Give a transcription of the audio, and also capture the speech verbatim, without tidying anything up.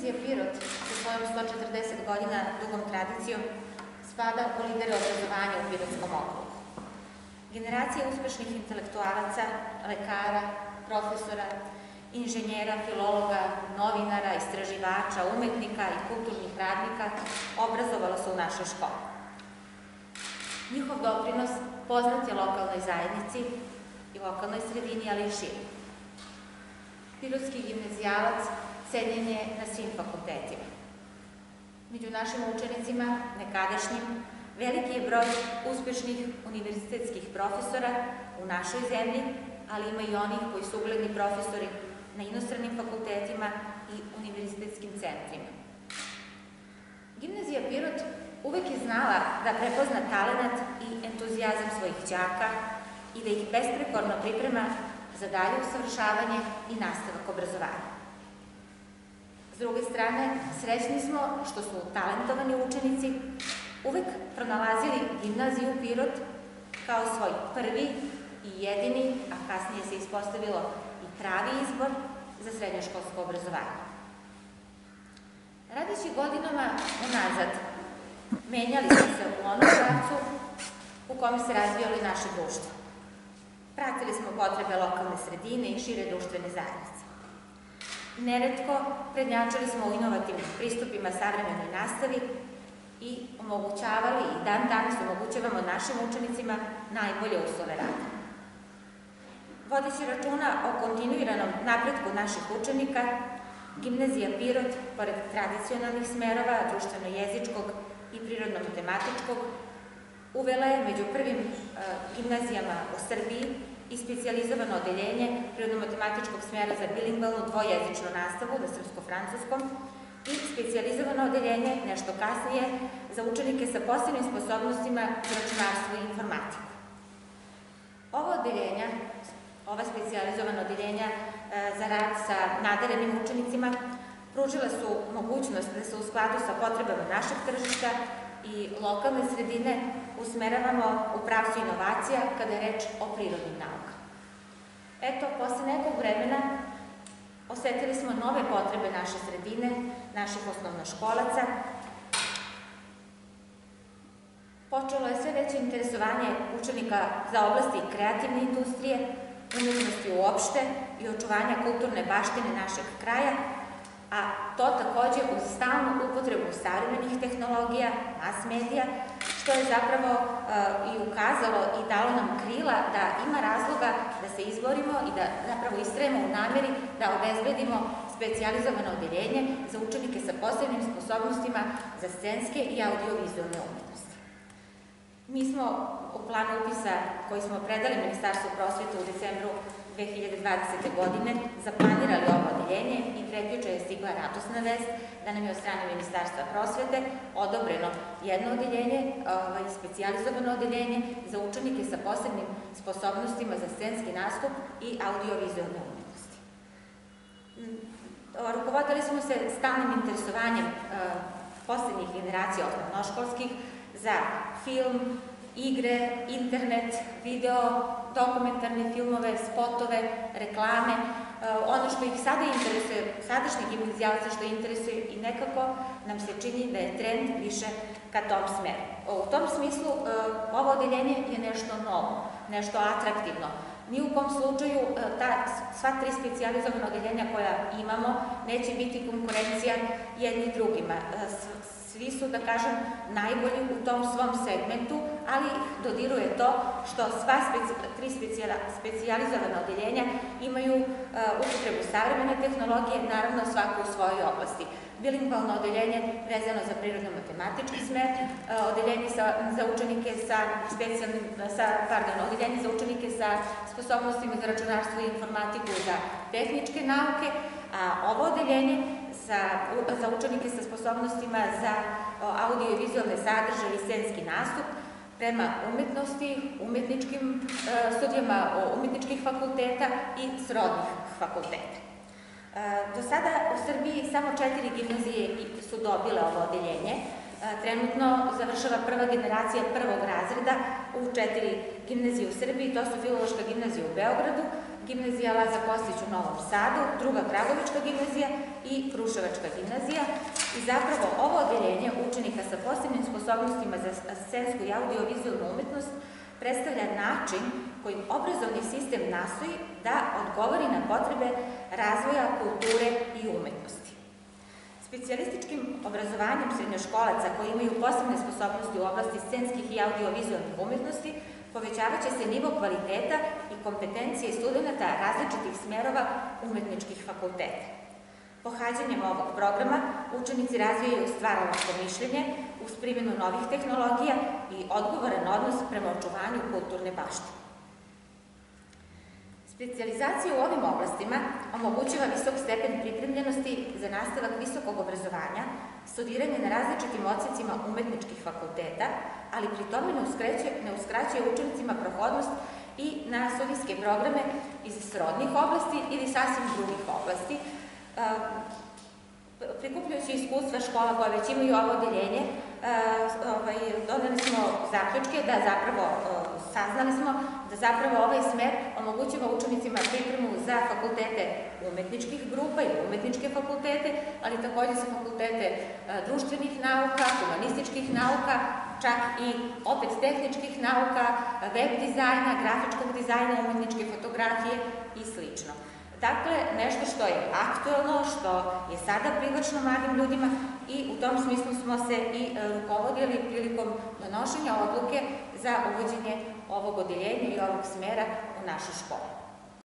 Gimnazija Pirot sa svojom sto četrdeset godina dugom tradicijom spada u lidere obrazovanja u Pirotskom okrugu. Generacije uspešnih intelektualaca, lekara, profesora, inženjera, filologa, novinara, istraživača, umetnika i kulturnih radnika obrazovala se u našoj školi. Njihov doprinos poznat je lokalnoj zajednici i lokalnoj sredini, ali i širi. Pirotski gimnazijalac cenjen je na svim fakultetima. Među našim učenicima, nekadašnjim, veliki je broj uspešnih univerzitetskih profesora u našoj zemlji, ali ima i onih koji su ugledni profesori na inostranim fakultetima i univerzitetskim centrima. Gimnazija Pirot uvek je znala da prepozna talenat i entuzijazam svojih đaka i da ih besprekorno priprema za dalje usavršavanje i nastavak obrazovanja. S druge strane, srećni smo što su talentovani učenici uvek pronalazili gimnaziju Pirot kao svoj prvi i jedini, a kasnije se ispostavilo i pravi izbor za srednjoškolsko obrazovanje. Radeći godinama unazad, menjali smo se u onom pravcu u kome se razvijalo i naše društvo. Pratili smo potrebe lokalne sredine i šire društvene zajednice. Neretko prednjačili smo u inovativnim pristupima savremenoj nastavi i omogućavali i dan danas omogućavamo našim učenicima najbolje uslove rada. Vodeći računa o kontinuiranom napretku naših učenika, Gimnazija Pirot, pored tradicionalnih smerova društveno-jezičkog i prirodno-matematičkog, uvela je među prvim gimnazijama u Srbiji i specijalizovano odeljenje prirodno-matematičkog smera za bilingvalnu dvojezičnu nastavu na srpsko-francuskom i specijalizovano odeljenje, nešto kasnije, za učenike sa posebnim sposobnostima za računarstvo i informatiku. Ovo odeljenja, ova specijalizovana odeljenja za rad sa nadarenim učenicima pružila su mogućnost da se u skladu sa potrebama našeg tržišta i lokalne sredine usmeravamo u pravcu inovacija kada je reč o prirodnim naukama. Eto, posle nekog vremena osetili smo nove potrebe naše sredine, naših osnovnoškolaca. Počelo je sve veće interesovanje učenika za oblasti kreativne industrije, umetnosti uopšte i očuvanja kulturne baštine našeg kraja, a to takođe uz stalnu upotrebu savremenih tehnologija, mass medija, što je zapravo i ukazalo i dalo nam krila da ima razloga da se izborimo i da zapravo istrajemo u nameri da obezbedimo specijalizovano odeljenje za učenike sa posebnim sposobnostima za scenske i audiovizualne umetnosti. Mi smo u planu upisa koji smo predali Ministarstvu prosvete u decembru dve hiljade dvadesete. godine zaplanirali ovo odeljenje i prekjuče je stigla radosna vest da nam je od strane Ministarstva prosvete odobreno jedno odeljenje, specijalizovano odeljenje za učenike sa posebnim sposobnostima za scenski nastup i audiovizualne umetnosti. Rukovodili smo se stalnim interesovanjem poslednjih generacija osnovnoškolskih za film, igre, internet, video, dokumentarne filmove, spotove, reklame, ono što ih sada interesuje, sadašnje gimnazijalce što interesuje i nekako nam se čini da je trend više ka tom smeru. U tom smislu ovo odeljenje je nešto novo, nešto atraktivno. Ni u kom slučaju sva tri specijalizovana odeljenja koja imamo neće biti konkurencija jedni drugima. Svi su, da kažem, najbolji u tom svom segmentu, ali dodiruje to što sva tri specijalizovana odeljenja imaju upotrebu savremene tehnologije, naravno svako u svojoj oblasti. Bilingvalno odeljenje vezano za prirodno-matematički smer, odeljenje za učenike sa specijalnim, pardon, odeljenje za učenike sa sposobnostima za računarstvo i informatiku za tehničke nauke, a ovo odeljenje za učenike sa sposobnostima za audio i vizualne sadržaje i scenski nastup prema umetnosti, umetničkim studijama umetničkih fakulteta i srodnih fakulteta. Do sada u Srbiji samo četiri gimnazije su dobile ovo odeljenje. Trenutno završava prva generacija prvog razreda u četiri gimnazije u Srbiji, to su Filološka gimnazija u Beogradu, gimnazija Laza Kostić u Novom Sadu, druga Kragovička gimnazija i Kruševačka gimnazija. I zapravo ovo odeljenje učenika sa posebnim sposobnostima za scensku i audio-vizualnu umetnost predstavlja način kojim obrazovni sistem nastoji da odgovori na potrebe razvoja kulture i umetnosti. Specijalističkim obrazovanjem srednjoškolaca koji imaju posebne sposobnosti u oblasti scenskih i audio-vizualnih umetnosti povećavat će se nivo kvaliteta i kompetencije studenta različitih smerova umetničkih fakulteta. Pohađanjem ovog programa učenici razvijaju stvaralačko mišljenje uz primjenu novih tehnologija i odgovoran odnos prema očuvanju kulturne baštine. Specijalizacija u ovim oblastima omogućava visok stepen pripremljenosti za nastavak visokog obrazovanja, studiranje na različitim odsecima umetničkih fakulteta, ali pri tome ne uskraćuje učenicima prohodnost i na studijske programe iz srodnih oblasti ili sasvim drugih oblasti. Prikupljajući iskustva škola koja već imaju ovo odeljenje, doneli smo zaključke da zapravo, saznali smo da zapravo ovaj smer omogućava učenicima pripremu za fakultete umetničkih grupa ili umetničke fakultete, ali takođe za fakultete društvenih nauka, humanističkih nauka, čak i opet tehničkih nauka, web dizajna, grafičkog dizajna, umetničke fotografije i slično. Dakle, nešto što je aktuelno, što je sada privlačno mladim ljudima i u tom smislu smo se i rukovodili prilikom donošenja odluke za uvođenje ovog odeljenja i ovog smera u našu školu.